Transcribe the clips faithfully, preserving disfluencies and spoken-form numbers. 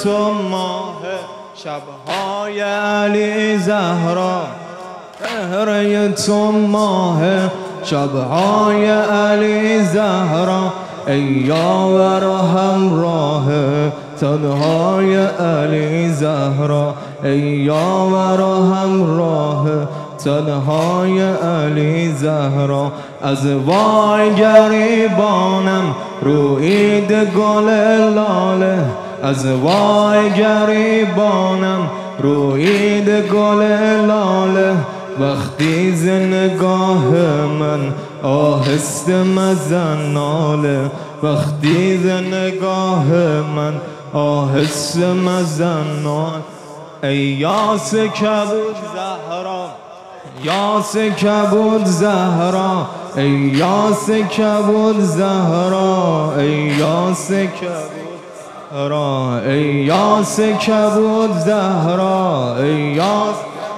تو ماه شبهای علی زهرا چهره تو ماه شبهای علی زهرا ای یاور و همراه تنهای علی زهرا ای یاور و همراه تنهای علی زهرا از وای گریبانم رویید گل لاله از وای گریبانم رویید گل لاله وقتی ز نگاه من آهسته مزن ناله وقتی ز نگاه من آهسته مزن ناله ای یاس کبود زهرا یاس کبود زهرا ای یاس کبود زهرا ای یاس کبود زهرا ای یاس کبود زهرا ای یاس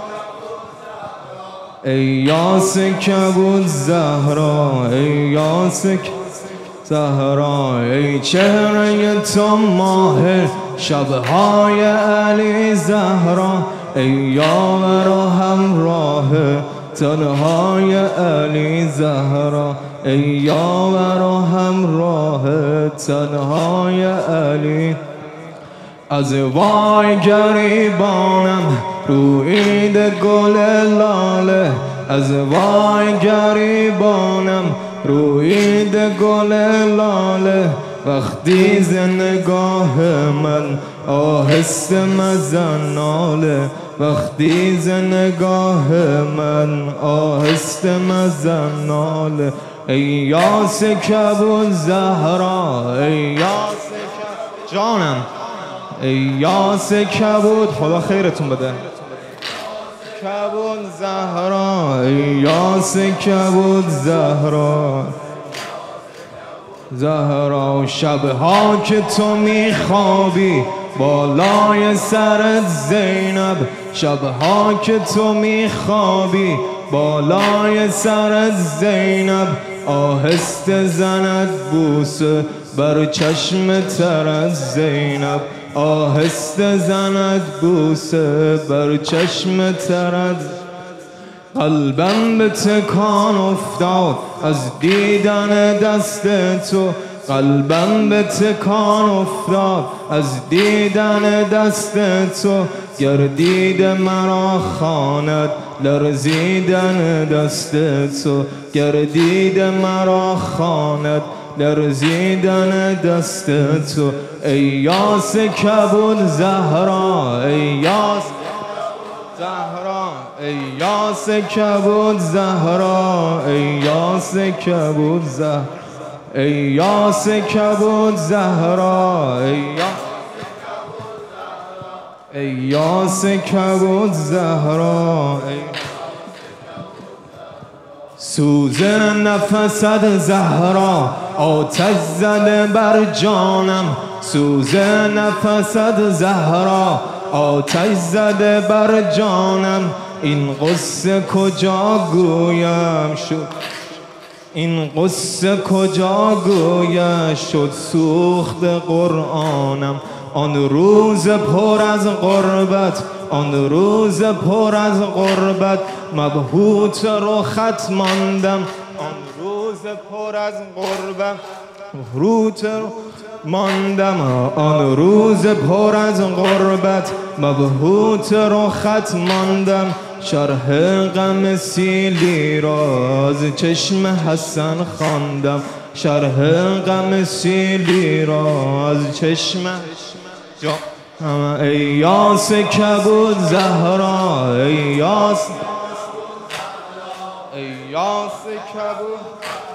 ای یاس کبود زهرا ای یاس زهرا ای چهره تو ماه شبهای علی زهرا ای یاور و همراه تنهای علی زهرا ای یاور و همراه تنهای علی از وای گریبانم رویید گل لاله از وای گریبانم رویید گل لاله وقتی ز نگاه من آهسته مزن ناله وقتی ز نگاه من آهسته مزن ناله ای یاس کبود زهرا ای یاس کبود جانم ای یاس کبود خدا خیرتون بده کبود زهرا ای یاس کبود زهرا زهرا شبها که تو میخوابی بالای سرت زینب شبها که تو میخوابی بالای سرت زینب آهسته زند بوسه بر چشم ترت زینب آهسته زند بوسه بر چشم ترت قلبم به تکان افتاد از دیدن دست تو قلبم به تکان افتاد از دیدن دست تو گردید مرا خواند لرزیدن دست تو گردید مرا خواند لرزیدن دست تو ای یاس کبود زهرا ای یاس زهرا ای یاس کبود زهرا ای یاس کبود زهرا ای یاس کبود زهرا ای ای یاس کبود زهرا ای سوز نفست زهرا آتش زده بر جانم سوز نفست زهرا آتش زده بر جانم این قصه کجا گویم شد این قصه کجا گویم شد سوخت قرآنم آن روز پر از غربت آن روز پر از غربت مبهوت رخت ماندم آن روز پر از غربت مبهوت ماندم آن روز پر از غربت مبهوت رخت ماندم شرح غم سیلی را از چشم حسن خواندم شرح غم سیلی را از چشم ای یاس کبود زهرا ای یاس ای یاس کبود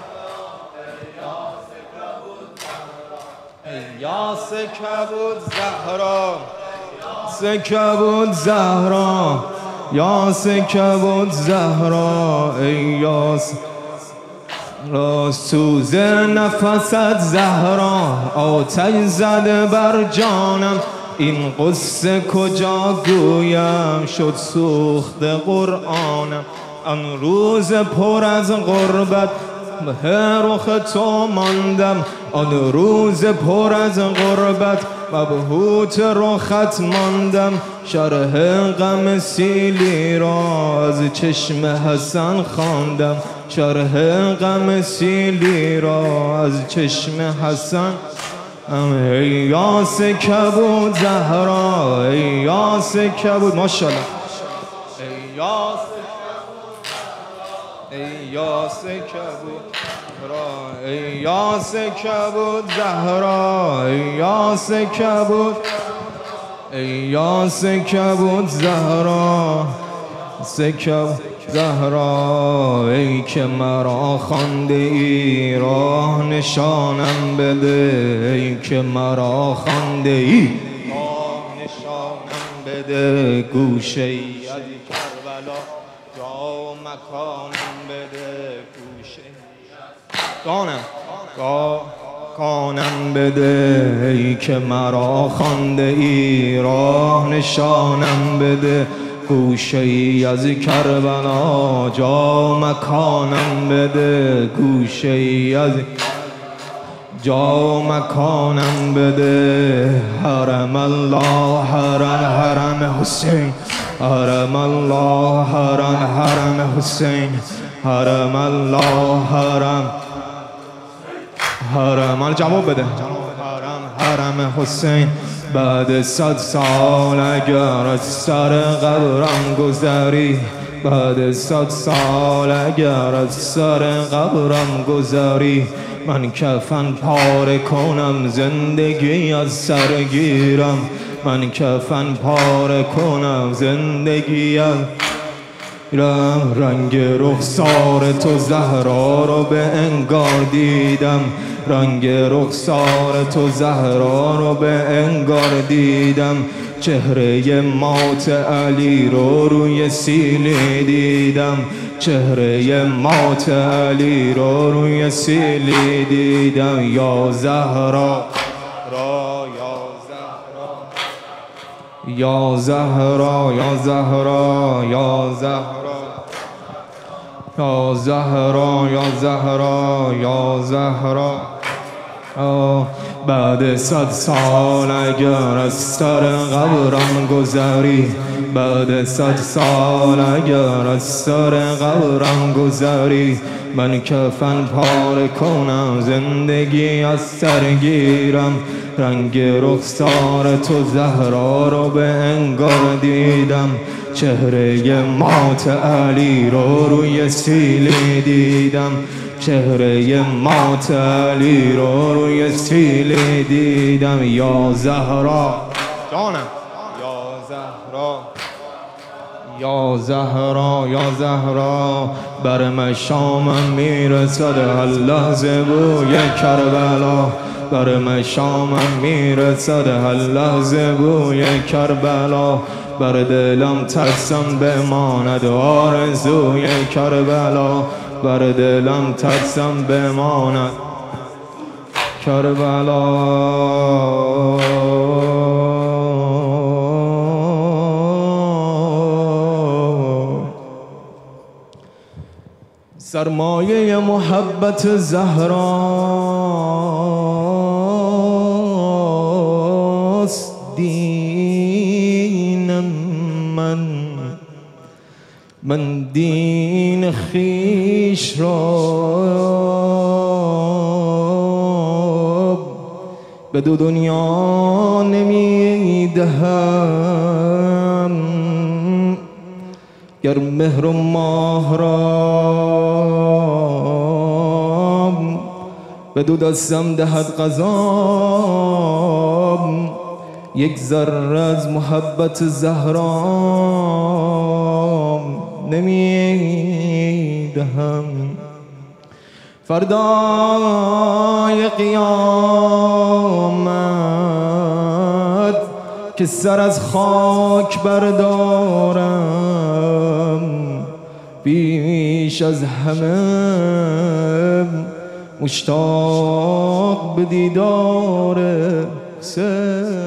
ای یاس کبود زهرا یاس کبود زهرا یاس کبود زهرا ای یاس را سوز نفست زهرا آتش زده بر جانم این قصه کجا گویم شد سوخت قرآنم آن روز پر از غربت به رخ تو ماندم آن روز پر از غربت مبهوت رخت ماندم شرح غم سیلی را از چشم حسن خواندم شرح غم سیلی را از چشم حسن ای یاس کبود زهرا ای یاس کبود ماشاءالله ای یاس ای یاس کبود ای یاس کبود زهرا ای یاس کبود ای یاس کبود زهرا سکب زهرا ای که مرا خوانده ای راه نشانم بده ای که مرا خوانده ای راه نشانم بده گوشه ای از کربلا جا و مکانم بده گوشه کانم کانم بده ای که مرا خوانده ای راه نشانم بده گوشه ای از کربلا جا مکانم بده گوشه ای از جا مکانم بده حرم الله حرم حرم حسین حرم الله حرم حرم حسین حرم الله حرم حرم جواب بده حرم حرم حسین بعد صد سال اگر از سر قبرم گذری بعد صد سال اگر از سر قبرم گذری من کفن پاره کنم زندگی از سر گیرم من کفن پاره کنم زندگی از رم رنگ رخسار تو زهرا رو به انگار دیدم رنگ رخسار تو زهرا رو به انگار دیدم چهره مات علی رو روی سیلی دیدم چهره مات علی رو روی سیلی دیدم یا زهرا را یا زهرا یا زهرا یا زهرا یا زهرا یا زهرا یا زهرا بعد صد سال اگر از سر قبرم گذری بعد صد سال اگر از سر قبرم گذری من کفن پاره کنم زندگی از سر گیرم رنگ رخسار تو زهرا رو به انگار دیدم چهره مات علی رو روی سیلی دیدم چهره مات علی رو روی سیلی دیدم یا زهرا جانم یا زهرا یا زهرا یا زهرا بر مشامم میرسد هر لحظه بوی کربلا بر مشامم میرسد هر لحظه بوی کربلا بر دلم ترسم بماند آرزوی کربلا بر دلم ترسم بماند کربلا سرمایه محبت زهراست دینم من من دین خویش را به دو دنیا نمیدهم گر مهر و ماه را به دو دستم دهد قضا یک ذره از محبت زهرا نمیدهم فردای قیامت که سر از خاک بردارم بیش از همه مشتاق به دیدار حسین